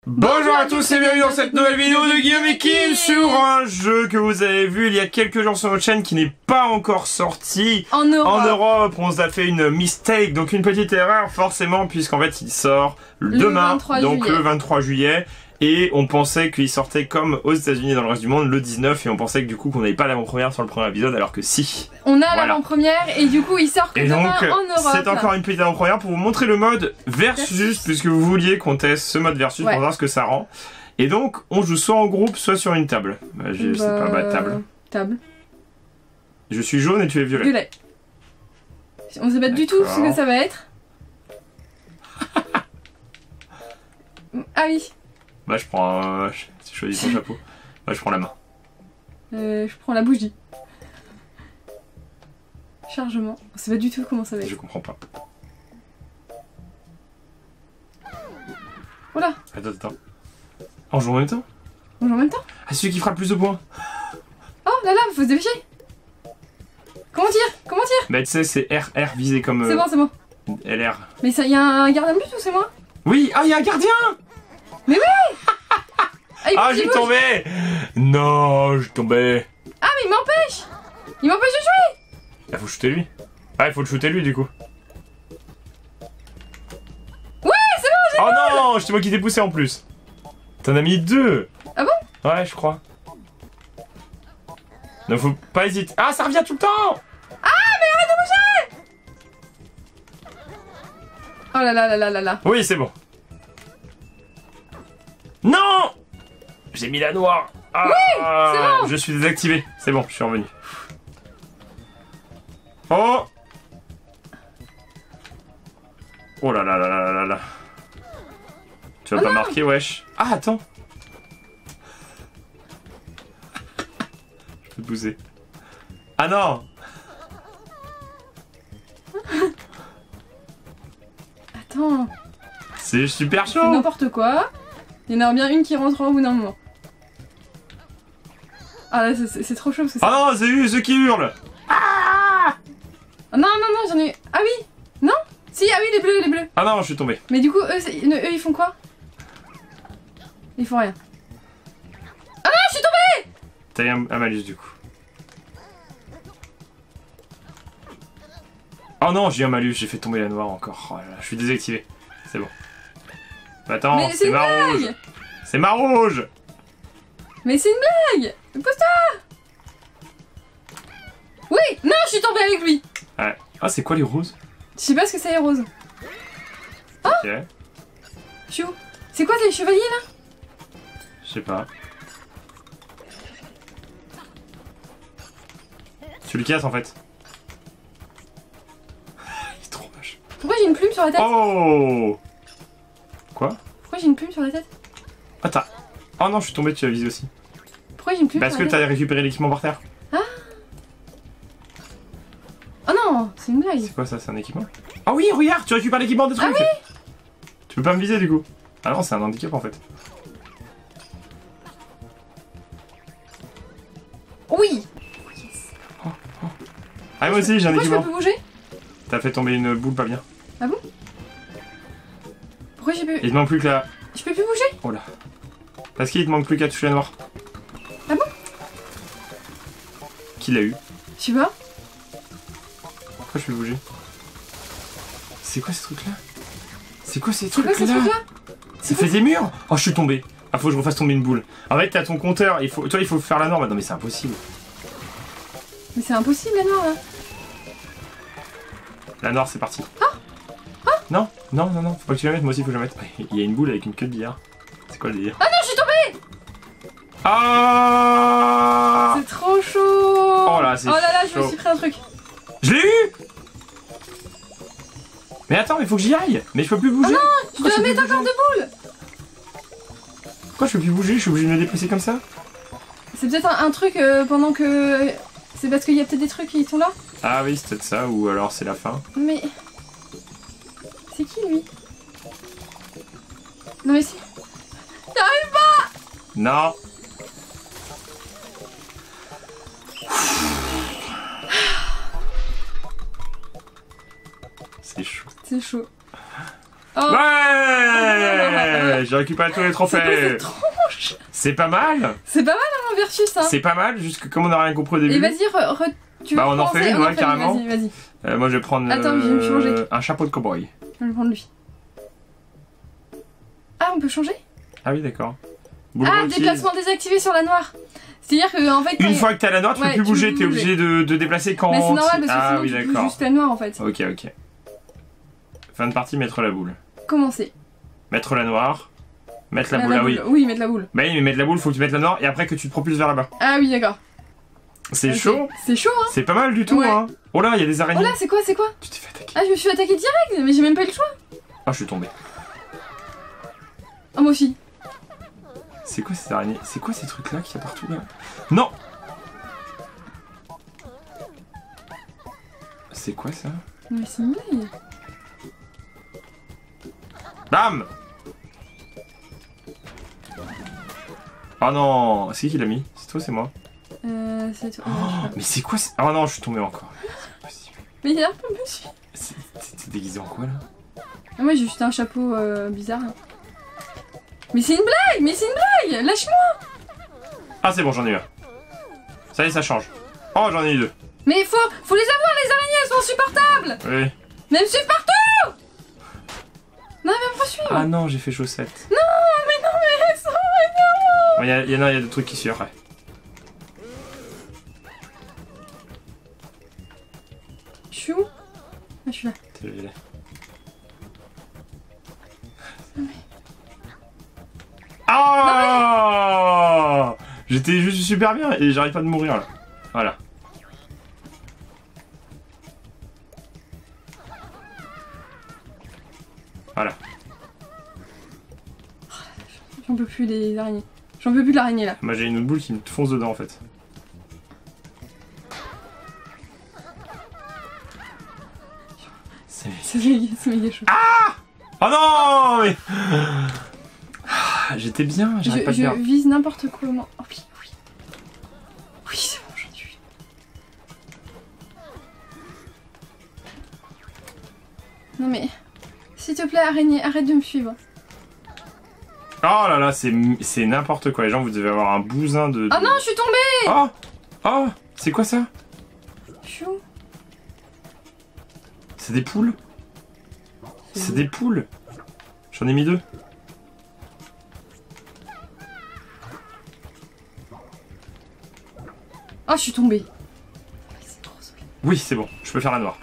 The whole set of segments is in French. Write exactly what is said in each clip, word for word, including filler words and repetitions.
Bonjour à tous et bienvenue dans cette nouvelle vidéo de Guillaume et Kim sur un jeu que vous avez vu il y a quelques jours sur notre chaîne qui n'est pas encore sorti en Europe. En Europe, on a fait une mistake, donc une petite erreur forcément puisqu'en fait il sort le demain, donc juillet. le vingt-trois juillet. Et on pensait qu'il sortait comme aux États-Unis et dans le reste du monde le dix-neuf et on pensait que du coup qu'on n'avait pas l'avant-première sur le premier épisode alors que si. On a Voilà. l'avant-première et du coup il sort que Et demain donc en Europe. c'est encore une petite avant-première pour vous montrer le mode versus, Versus. puisque vous vouliez qu'on teste ce mode versus Ouais. pour voir ce que ça rend. Et donc on joue soit en groupe soit sur une table. Bah, je sais pas, bah table. Table. Je suis jaune et tu es violet. Violet. On sait pas du tout ce que ça va être. Ah oui. Bah je prends... Euh, je choisis ton chapeau. Bah je prends la main. Euh, je prends la bougie. Chargement. On sait pas du tout comment ça va être. Je comprends pas. Oh là. Attends, attends. On joue en même temps? On joue en même temps. Ah, celui qui fera le plus de points. Oh là là, faut se dépêcher. Comment dire? Comment dire? Bah tu sais c'est R R visé comme... C'est euh, bon, c'est bon. L R. Mais il y a un gardien de but ou c'est moi? Oui. Ah il y a un gardien. Mais oui. Ah, il Ah bouge, il j'ai bouge. tombé. Non j'ai tombé. Ah mais il m'empêche. Il m'empêche de jouer. Ah faut shooter lui. Ah il faut le shooter lui du coup. Ouais, c'est bon, j'ai Oh non, c'est moi qui t'ai poussé en plus. T'en as mis deux. Ah bon? Ouais, je crois. Non, faut pas hésiter. Ah, ça revient tout le temps. Ah mais arrête de bouger. Oh là là là là là là. Oui, c'est bon. Non. J'ai mis la noire. Ah, c'est bon. Je suis désactivé. C'est bon, je suis revenu. Oh. Oh là là là là là là. Tu vas Oh pas non. marquer, wesh. Ah, attends. Je peux te pousser. Ah non. Attends. C'est super C'est chaud. n'importe quoi. Il y en aura bien une qui rentrera au bout d'un moment. Ah là c'est- c'est c'est trop chaud parce que ça... Ah non, c'est eux, ceux qui hurlent. Ah non non non j'en ai... Ah oui. Non. Si ah oui les bleus les bleus. Ah non, je suis tombé. Mais du coup eux, c'est- eux ils font quoi? Ils font rien. Ah non je suis tombée. T'as eu un, un malus du coup. Oh non, j'ai eu un malus, j'ai fait tomber la noire encore. Oh là là, je suis désactivé. C'est bon. Attends, Mais c'est c'est une ma rouge. blague. C'est ma rouge. Mais c'est une blague. Pousse-toi. Oui. Non je suis tombée avec lui. Ouais. Ah, c'est quoi les roses? Je sais pas ce que c'est les roses. Ok. Je suis où? C'est quoi les chevaliers là? Je sais pas. Tu le casses en fait. Il est trop moche. Pourquoi j'ai une plume sur la tête? Oh. Quoi? Pourquoi j'ai une plume sur la tête? Ah t'as... Oh non, je suis tombé, tu as visé aussi. Pourquoi j'ai une plume Parce sur que la tête? t'as récupéré l'équipement par terre. Oh non, c'est une blague. C'est quoi ça? C'est un équipement? Ah oui, regarde, tu récupères l'équipement des trucs. Ah Tu peux pas me viser du coup. Ah non, c'est un handicap en fait. Oui. Ah moi aussi j'ai un Pourquoi je peux équipement. plus bouger? T'as fait tomber une boule pas bien. Ah bon? Pourquoi j'ai pu... Il te manque plus que la... Je peux plus bouger? Oh là. Parce qu'il te manque plus qu'à toucher la noire. Ah bon? Qui l'a eu? Je sais pas. Pourquoi je peux bouger? C'est quoi ces trucs là? C'est quoi ces C'est quoi trucs ces là? trucs là? Ça fait des murs? Oh je suis tombé. Ah faut que je refasse tomber une boule. En fait t'as ton compteur, il faut... toi il faut faire la norme. Non mais c'est impossible. Mais c'est impossible la noire là. La noire c'est parti. Non, non, non, non, faut pas que tu la mettes, moi aussi faut que je la mette. Il y a une boule avec une queue de billard. C'est quoi le délire? Ah non, je suis tombée! Ah C'est trop chaud! Oh là, c'est Oh là là, je me chaud. suis pris un truc. Je l'ai eu! Mais attends, mais faut que j'y aille! Mais je peux plus bouger! Je Pourquoi dois peux mettre plus encore bouger deux boules! Pourquoi je peux plus bouger? Je suis obligé de me déplacer comme ça? C'est peut-être un, un truc euh, pendant que... C'est parce qu'il y a peut-être des trucs qui sont là? Ah oui, c'est peut-être ça, ou alors c'est la fin. Mais... C'est qui lui? Non mais c'est... J'arrive pas! Non! C'est chaud. C'est chaud. Oh. Ouais. J'ai récupéré tous les C'est quoi cette trophées. tronche? C'est pas mal. C'est pas mal hein, Versus hein. C'est pas mal, juste comme on n'a rien compris au début. Et vas-y, re, re, tu Bah, veux on en commencer? fait une, On en ouais, fait une, carrément. Vas-y, vas-y. Euh, moi je vais prendre Attends, je vais me changer. euh, un chapeau de cow-boy. Je vais le prendre lui. Ah, on peut changer? Ah oui, d'accord. Boule Ah, requise. déplacement désactivé sur la noire. C'est-à-dire que en fait. quand Une il- fois que t'as la noire, tu Ouais, peux plus tu bouger, peux t'es bouger. obligé de, de déplacer quand. Mais c'est normal parce que Ah sinon oui, tu bouges d'accord. juste la noire en fait. Ok, ok. Fin de partie, mettre la boule. Commencer. Mettre la noire. Mettre la Ah, boule, la ah oui. boule. Oui, mettre la boule. Bah oui, mais mettre la boule, faut que tu mettes la noire et après que tu te propulses vers là-bas. Ah oui, d'accord. C'est Ok. chaud. C'est chaud hein. C'est pas mal du tout, Ouais. hein. Oh là, il y a des Oh araignées. là, c'est quoi, c'est quoi? Tu t'es fait attaquer. Ah, je me suis attaqué direct, mais j'ai même pas eu le choix. Oh, je suis tombé. Oh, moi aussi. C'est quoi ces araignées? C'est quoi ces trucs-là qu'il y a partout là? Non. C'est quoi ça? Mais c'est une blague. Bam! Oh non! C'est qui qui l'a mis? C'est toi, c'est moi? Euh, c'est toi. Oh, Ouais, je sais pas. mais c'est quoi? Oh non, je suis tombé encore. C'est pas possible. Mais il y a un peu monsieur. C'est- T'es déguisé en quoi là? Ah, moi j'ai juste un chapeau euh, bizarre. Mais c'est une blague! Mais c'est une blague! Lâche-moi! Ah, c'est bon, j'en ai eu un. Ça y est, ça change. Oh, j'en ai eu deux. Mais faut, faut les avoir, les araignées, elles sont insupportables! Oui. Mais elles me suivent partout! Non, elles me poursuivent! Ah non, j'ai fait chaussette. Non, mais non, mais elles sont énormes! Il y, a, y, a, y a des trucs qui suivent après. Je suis où? Ah, je suis là. T'es là. Ah! J'étais juste super bien et j'arrive pas de mourir là. Voilà. Voilà. J'en peux plus des araignées. J'en peux plus de l'araignée là. Moi j'ai une autre boule qui me fonce dedans en fait. C'est... C'est méga, c'est méga chaud. Oh non mais... Ah, j'étais bien, je j'arrive pas de je faire. vise n'importe comment. Oh oui, oui. Oui, c'est bon, j'en suis. Non mais... S'il te plaît, araignée, arrête de me suivre. Oh là là, c'est, c'est n'importe quoi. Les gens, vous devez avoir un bousin de... de... Oh non, je suis tombée! Oh! Oh! C'est quoi ça? Je suis où? C'est des poules? C'est des poules? J'en ai mis deux. Oh, je suis tombée. C'est trop solide. Oui, c'est bon. Je peux faire la noire.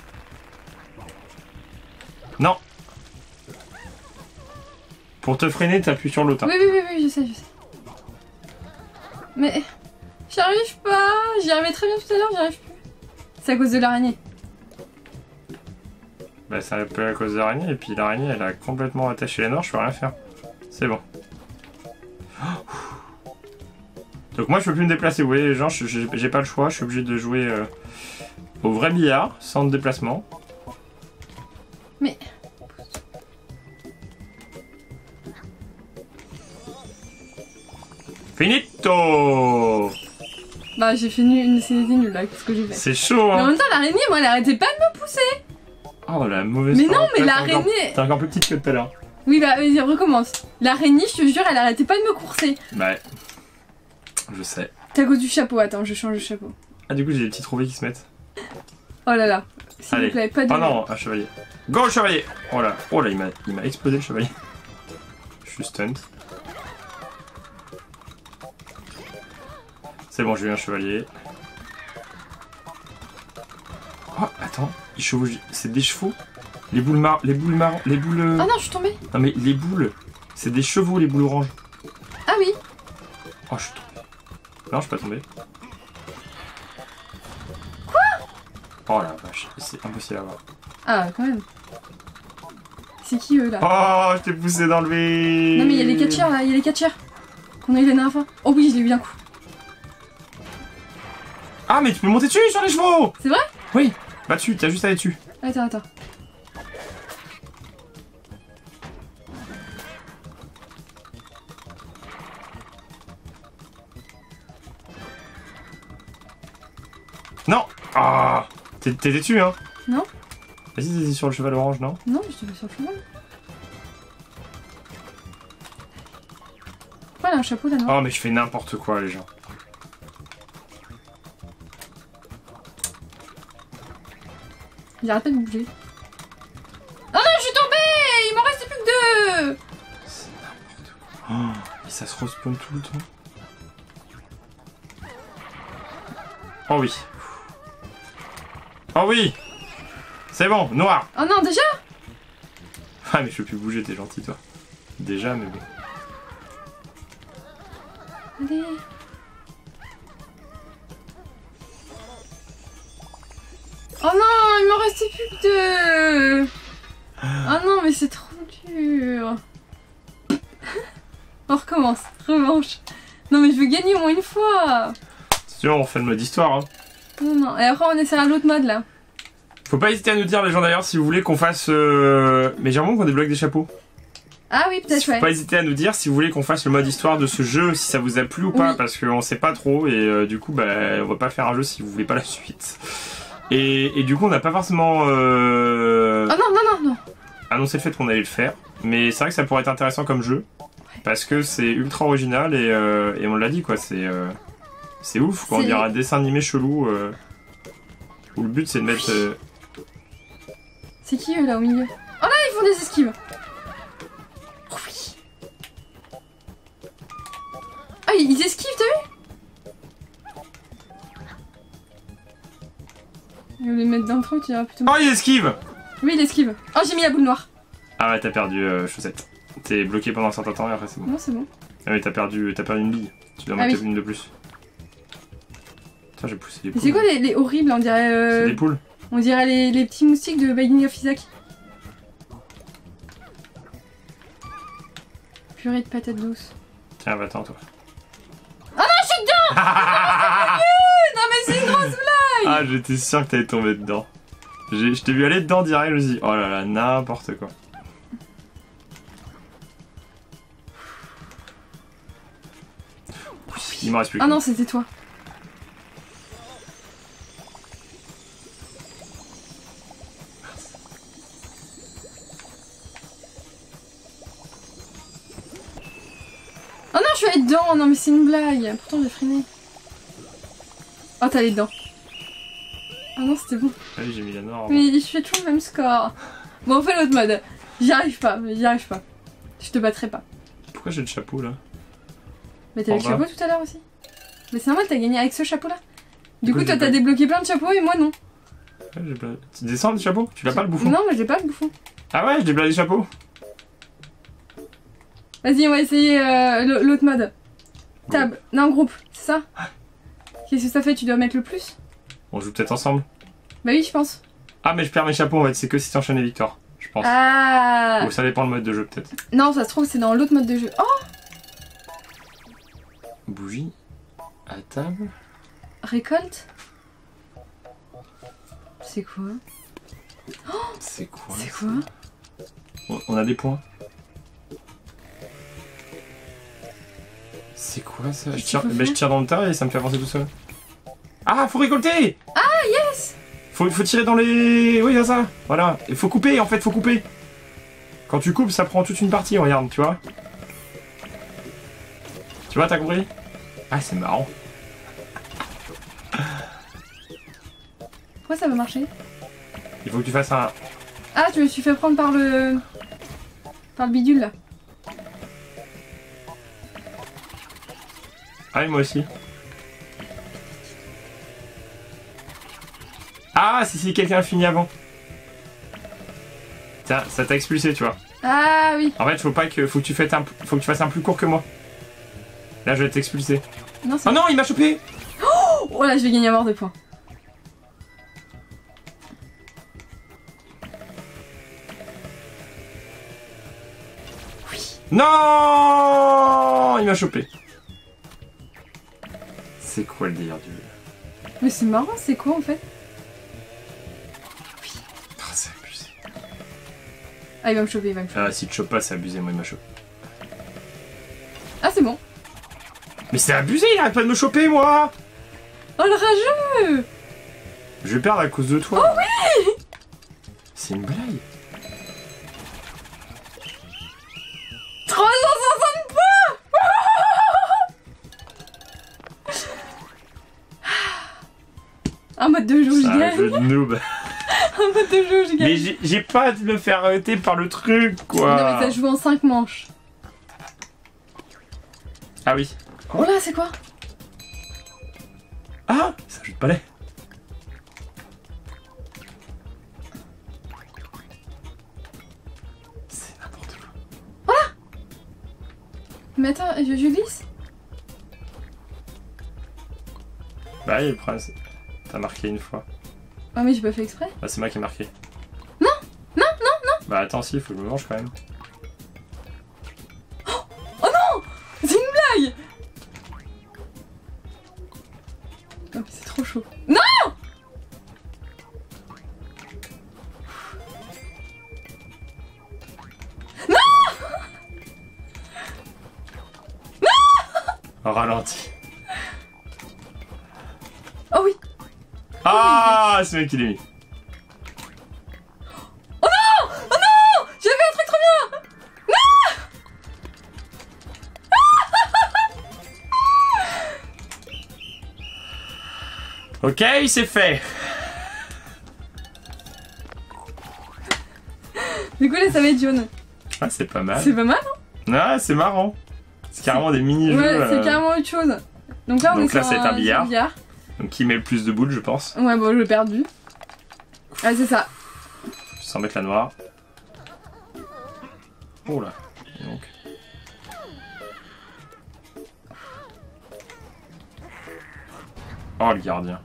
Non! Pour te freiner, t'appuies sur l'autre. Oui, oui, oui, oui, je sais, je sais. Mais... J'y arrive pas. J'y arrivais très bien tout à l'heure, j'y arrive plus. C'est à cause de l'araignée. Bah, c'est un peu à cause de l'araignée. Et puis l'araignée, elle a complètement attaché les noirs. Je peux rien faire. C'est bon. Donc moi, je peux plus me déplacer. Vous voyez, les gens, je- j'ai j'ai pas le choix. Je suis obligé de jouer euh, au vrai billard, sans déplacement. Mais... Finito! Bah, j'ai fait nul, une... c'était nul là, qu'est-ce que j'ai fait. C'est chaud, Mais en hein? même temps, l'araignée, moi, elle arrêtait pas de me pousser. Oh, la mauvaise Mais parole. non, mais T'es encore- l'araignée... T'es encore plus petite que tout à l'heure. Oui, bah, vas-y, recommence. L'araignée, je te jure, elle arrêtait pas de me courser. Bah, je sais. C'est à cause du chapeau, attends, je change de chapeau. Ah, du coup, j'ai des petits trouvés qui se mettent. Oh là là. S'il Allez. vous plaît, pas de... Oh non, un chevalier. Go, le chevalier! Oh là, oh là, il m'a, il m'a explosé le chevalier. Je suis stunt. C'est bon, j'ai eu un chevalier. Oh, attends, ils chevauchent. C'est des chevaux? Les boules mar... Les boules marron... Les boules... euh, Ah non, je suis tombée. Non mais les boules, c'est des chevaux, les boules oranges. Ah oui. Oh, je suis tombé. Non, je suis pas tombé. Quoi? Oh la vache, c'est impossible à voir. Ah, quand même. C'est qui eux là? Oh, je t'ai poussé dans le V. Non mais il y a les catcheurs là, il y a les catcheurs. Qu'on a eu la dernière fois. Oh oui, je l'ai eu d'un coup. Ah, mais tu peux monter dessus sur les chevaux. C'est vrai? Oui. Va dessus, t'as juste à aller dessus. Attends, attends. Non. Ah. T'es t'es dessus, hein? Non. Vas-y, t'es sur le cheval orange, non? Non, je te fais sur le cheval. Pourquoi elle a un chapeau là, non? Oh, mais je fais n'importe quoi, les gens. Il arrête pas de bouger. Oh non, je suis tombée! Il m'en restait plus que deux! C'est n'importe quoi. Oh, et ça se respawn tout le temps. Oh oui. Oh oui. C'est bon, noir. Oh non, déjà? Ah, mais je peux plus bouger, t'es gentil, toi. Déjà, mais bon. Allez. Oh non, il m'en restait plus que deux. Oh non, mais c'est trop dur. On recommence, revanche. Non mais je veux gagner au moins une fois. Si on refait le mode histoire, hein. Non, non, et après on essaie un autre mode là. Faut pas hésiter à nous dire, les gens, d'ailleurs, si vous voulez qu'on fasse... Euh... Mais j'ai l'impression qu'on débloque des chapeaux. Ah oui, peut-être, Faut ouais. pas hésiter à nous dire si vous voulez qu'on fasse le mode histoire de ce jeu, si ça vous a plu ou pas, Oui. parce qu'on sait pas trop, et euh, du coup, bah, on va pas faire un jeu si vous voulez pas la suite. Et, et du coup, on n'a pas forcément euh, Oh non, non, non, non. annoncé le fait qu'on allait le faire, mais c'est vrai que ça pourrait être intéressant comme jeu, parce que c'est ultra original, et, euh, et on l'a dit, quoi, c'est euh, c'est ouf, quoi, on C'est- dirait un dessin animé chelou, euh, où le but c'est de mettre... euh, C'est qui eux là au milieu? Oh là, ils font des esquives. Oh oui. Ah, ils esquivent, t'as vu? Je vais les mettre dans le truc, tu diras plutôt. Oh, il esquive. Oui, il esquive. Oh, j'ai mis la boule noire. Ah ouais, t'as perdu euh, chaussette. T'es bloqué pendant un certain temps et après c'est bon. Non, c'est bon. Ah oui, t'as perdu, t'as perdu une bille. Tu dois Ah monter oui. une de plus. Putain, j'ai poussé les Mais poules. c'est quoi les, les horribles, on dirait. euh, C'est des poules. On dirait les, les petits moustiques de Binding of Isaac. Purée de patates douces. Tiens, va-t'en, toi. Oh non, je suis dedans. Non, mais c'est une grosse blague. Ah, j'étais sûr que t'allais tomber dedans. J'ai- Je t'ai vu aller dedans direct, je me suis dit, oh là là, n'importe quoi. Il m'en reste plus. Ah que- non, c'était toi. Oh non, je suis allée dedans. Non, mais c'est une blague. Pourtant, j'ai freiné. Oh, t'es allée dedans. Ah non, c'était bon. Ah oui, j'ai mis la noire. Mais je fais toujours le même score. Bon, on fait l'autre mode. J'y arrive pas, j'y arrive pas. Je te battrai pas. Pourquoi j'ai le chapeau là? Mais t'avais le En bas. chapeau tout à l'heure aussi. Mais c'est normal, t'as gagné avec ce chapeau là. Du Du coup, coup, toi j'ai t'as pas- débloqué plein de chapeaux et moi non. Ouais, j'ai pas- Tu descends le chapeau? Tu l'as pas le bouffon? Non, moi j'ai pas le bouffon. Ah ouais, je débloque les chapeaux. Vas-y, on va essayer euh, le- l'autre mode. Tab. Non, groupe, c'est ça? Qu'est-ce que ça fait? Tu dois mettre le plus? On joue peut-être ensemble. Bah oui, je pense. Ah, mais je perds mes chapeaux en fait, c'est que si t'enchaînes les victoires, je pense. Ah. Ou ça dépend le mode de jeu peut-être. Non, ça se trouve, c'est dans l'autre mode de jeu. Oh, Bougie. À table. récolte. C'est quoi? C'est quoi? C'est ça quoi? On- On a des points. C'est quoi ça? Je Qu'est-ce tire, qu'il faut bah, je faire tire dans le tas et ça me fait avancer tout seul. Ah, faut récolter! Ah, yes! Faut, faut tirer dans les... Oui, c'est ça. Voilà. Il faut couper, en fait, faut couper. Quand tu coupes, ça prend toute une partie, regarde, tu vois. Tu vois, t'as compris? Ah, c'est marrant. Pourquoi ça va marcher? Il faut que tu fasses un... Ah, tu me suis fait prendre par le... Par le bidule là. Ah oui, moi aussi. Ah, si, si, quelqu'un a fini avant. Tiens, ça t'a expulsé, tu vois. Ah oui. En fait, faut pas que... Faut que tu fasses un, faut que tu fasses un plus court que moi. Là, je vais t'expulser. Non, c'est... Oh non, il m'a chopé! Oh là, je vais gagner à mort de points. Non! Il m'a chopé. C'est quoi le délire du... Mais c'est marrant, c'est quoi en fait? Ah, c'est abusé. Ah, il va me choper, il va me choper. Ah, si tu chopes pas, c'est abusé, moi il m'a chopé. Ah, c'est bon. Mais c'est abusé, il arrête pas de me choper, moi! Oh, le rageux! Je vais perdre à cause de toi. Oh oui! C'est une blague. trois cent soixante points! Un mode de jeu où je C'est un gagne. jeu de noob. Un mode de jeu où je gagne. Mais j'ai j'ai pas de me faire arrêter par le truc, quoi. Non mais ça joue en cinq manches. Ah oui. Oh là, c'est quoi? Ah, ça joue de palais. C'est n'importe quoi. Mais attends, je, je glisse? Bah oui, le problème c'est... T'as marqué une fois. Ah mais j'ai pas fait exprès. Bah c'est moi qui ai marqué. Non, non, non, non. Bah attends, si, faut que je me mange quand même. C'est une blague. Oh mais c'est trop chaud. Non. Au ralenti. Oh oui. Ah, c'est moi qui l'ai mis. Oh non. Oh non. J'ai fait un truc trop bien. Ok, c'est fait. Du coup là ça va être jaune. Ah, c'est pas mal. C'est pas mal hein? Ah, c'est marrant. C'est carrément des mini-jeux. Ouais, c'est euh, carrément autre chose. Donc là on Donc est là, sur c'est un billard. billard. Donc qui met le plus de boules, je pense. Ouais bon, j'ai perdu. Ah c'est ça. Sans mettre la noire. Oh là. Donc. Oh, le gardien.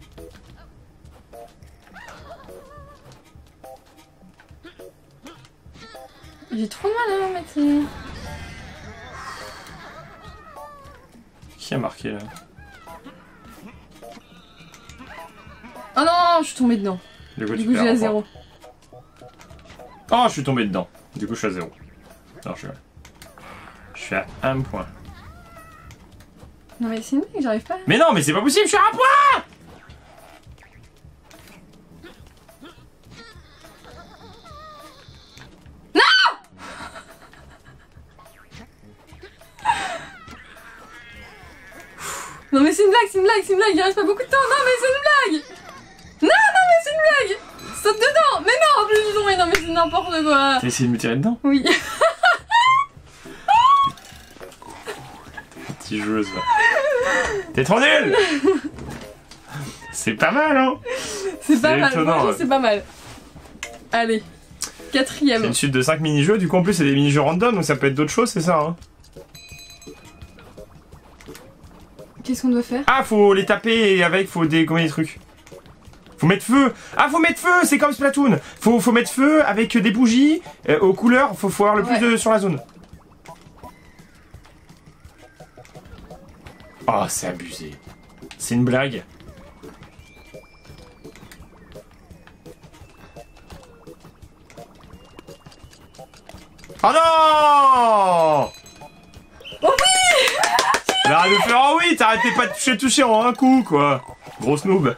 J'ai trop mal à mettre ces... Qui a marqué là? Oh non, je suis tombée dedans. Du coup, Du tu coup perds j'ai à un zéro. point. Oh, je suis tombé dedans. Du coup, je suis à zéro. Non, je suis à... Je suis à un point. Non mais c'est une blague, j'arrive pas. Mais non, mais c'est pas possible, je suis à un point! Non mais c'est une blague, c'est une blague, c'est une blague, il reste pas beaucoup de temps. Non mais c'est une blague. Non, non mais c'est une blague. Saute dedans. Mais non, en plus je suis tombée. Non mais c'est n'importe quoi. T'as essayé de me tirer dedans? Oui. Petite joueuse là. T'es trop nul! C'est pas mal, hein? C'est pas C'est mal, étonnant, franchement ouais. c'est pas mal. Allez. C'est Quatrième. une suite de cinq mini-jeux, du coup en plus c'est des mini-jeux random, donc ça peut être d'autres choses, c'est ça, hein? Qu'est-ce qu'on doit faire? Ah, faut les taper et avec, faut dégommer les trucs. Faut mettre feu. Ah, faut mettre feu, c'est comme Splatoon. Faut, faut mettre feu avec des bougies euh, aux couleurs, faut, faut avoir le plus Ouais. de sur la zone. Oh, c'est abusé. C'est une blague. Oh non! Oh oui. Mais arrête de faire oh oui, t'arrêtais pas de toucher, toucher en un coup, quoi. Grosse noob.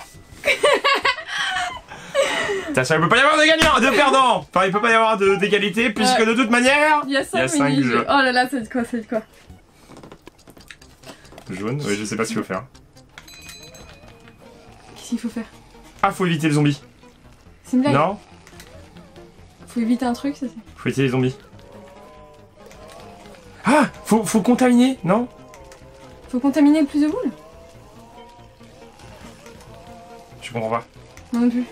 Ça, ça, il peut pas y avoir de gagnant, de perdant. Enfin, il peut pas y avoir de- d'égalité, puisque Ouais. de toute manière... Il y a Il y a cinq cinq mini-jeux. jeux. Oh là là, c'est de quoi, c'est de quoi? Jaune, oui, je sais pas ce qu'il faut faire. Qu'est-ce qu'il faut faire? Ah, faut éviter les zombies. C'est une blague. Non? Faut éviter un truc, ça c'est. Faut éviter les zombies. Ah, faut, faut contaminer, non? Faut contaminer le plus de boules? Je comprends pas. Non non plus.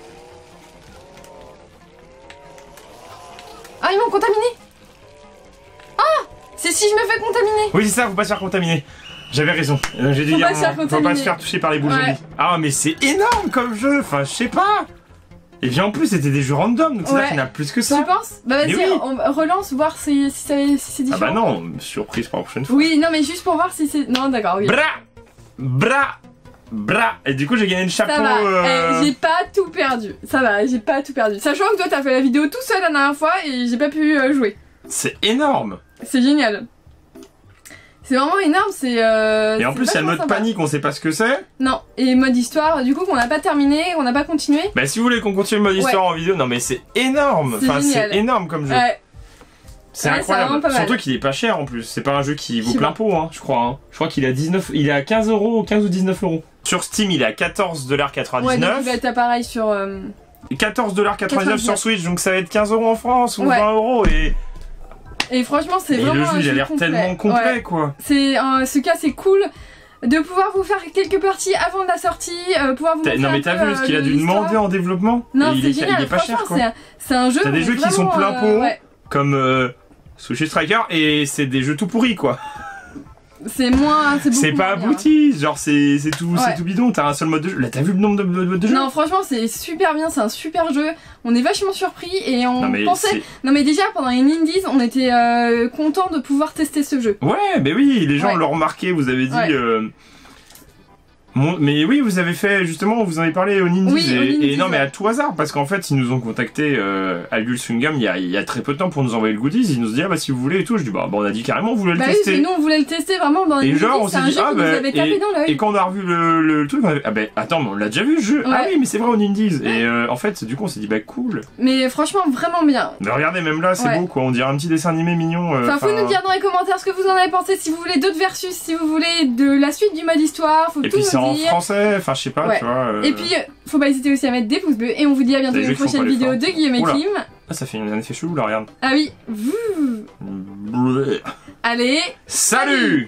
Ah, ils m'ont contaminé! Ah! C'est si je me fais contaminer! Oui, c'est ça, faut pas se faire contaminer. J'avais raison. Euh, J'ai dit Faut il y a pas un se faire moment, faut pas contaminer. se faire toucher par les boules Ouais. zombies. Ah, mais c'est énorme comme jeu. Enfin, je sais pas. Et puis en plus, c'était des jeux random, donc c'est Ouais. là qu'il y en a plus que ça. Tu penses? Bah vas-y, Mais oui. on relance, voir si, si, ça- si c'est Ah différent. bah non, surprise pour la prochaine fois. Oui, non mais juste pour voir si c'est... Non d'accord, oui. Bra Bra Bra Et du coup, j'ai gagné le chapeau. Ça va, euh, eh, j'ai pas tout perdu. Ça va, j'ai pas tout perdu. Sachant que toi t'as fait la vidéo tout seul la dernière fois et j'ai pas pu euh, jouer. C'est énorme. C'est génial. C'est vraiment énorme, c'est... Euh, Et en c'est plus, il y a le vachement mode sympa. panique, on sait pas ce que c'est. Non, et mode histoire, du coup qu'on n'a pas terminé, qu'on n'a pas continué. Bah, si vous voulez qu'on continue le mode histoire en vidéo, non mais c'est énorme. C'est Enfin, c'est génial. énorme comme jeu. Ouais, C'est Ouais, c'est incroyable. vraiment pas mal. Surtout qu'il est pas cher en plus. C'est pas un jeu qui Je vaut sais plein pas. pot, hein, je crois. Hein. Je crois qu'il est à dix-neuf, il est à quinze euros, quinze ou dix-neuf euros. Sur Steam, il est à quatorze dollars Ouais, donc quatre-vingt-dix-neuf. il va être pareil sur. euh, quatorze dollars quatre-vingt-dix-neuf sur quatre-vingt-dix-neuf. Switch, donc ça va être quinze euros en France ou Ouais. vingt euros. Et, Et franchement, c'est et vraiment. le un jeu, il a jeu l'air complet. tellement complet, Ouais. quoi. C'est euh, ce cas, c'est cool de pouvoir vous faire quelques parties avant de la sortie, euh, pouvoir vous T'as- montrer Non, mais un t'as peu, vu ce qu'il euh, a dû l'histoire. demander en développement? Non, Et il c'est est, génial. il est pas cher, Franchement, quoi. c'est un- c'est un jeu. T'as des où jeux qui sont vraiment, plein euh, pot, ouais. comme euh, Sushi Striker, et c'est des jeux tout pourris, quoi. C'est moins. C'est beaucoup C'est pas moins bien. abouti, genre c'est c'est tout, Ouais. c'est tout bidon, t'as un seul mode de jeu. Là, t'as vu le nombre de modes de jeu? Non, franchement, c'est super bien, c'est un super jeu. On est vachement surpris et on Non, mais pensait. c'est- Non, mais déjà pendant les Indies, on était euh, content de pouvoir tester ce jeu. Ouais, mais oui, les gens Ouais. l'ont remarqué, vous avez dit... Ouais. euh, mon- Mais oui, vous avez fait, justement, vous en avez parlé au Nindies, Oui, et, au Nindies, et non, mais ouais. à tout hasard, parce qu'en fait, ils nous ont contacté euh, à Gulsungam il y, a, il y a très peu de temps pour nous envoyer le goodies, ils nous ont dit, ah bah si vous voulez et tout, je dis, bah, bah on a dit carrément, vous voulez le Bah oui, tester. parce que nous on voulait le tester vraiment dans les Et genre, Indies, on c'est s'est un dit, jeu ah qui bah, nous avait tapé et, dans l'œil. et quand on a revu le, le, le truc, on a fait, ah bah, attends, mais on l'a déjà vu le jeu. Ah Ouais. oui, mais c'est vrai au Nindies. Et euh, en fait, du coup, on s'est dit, bah cool. Mais franchement, vraiment bien. Mais regardez, même là, c'est Ouais. beau, quoi, on dirait un petit dessin animé mignon. euh, Enfin, faut enfin, nous dire dans les commentaires ce que vous en avez pensé, si vous voulez d'autres versus, si vous voulez de la suite du mode histoire, faut Et tout puis c'est nous en dire. français, enfin, je sais pas, Ouais. tu vois. euh, Et puis, euh, faut pas hésiter aussi à mettre des pouces bleus, et on vous dit à bientôt Des dans jeux une qui font prochaine pas vidéo l'effort. de Guillaume et Oula. Kim. Ah, ça fait un effet chelou là, regarde. Ah oui, Vouh. Bleh. Allez. Salut!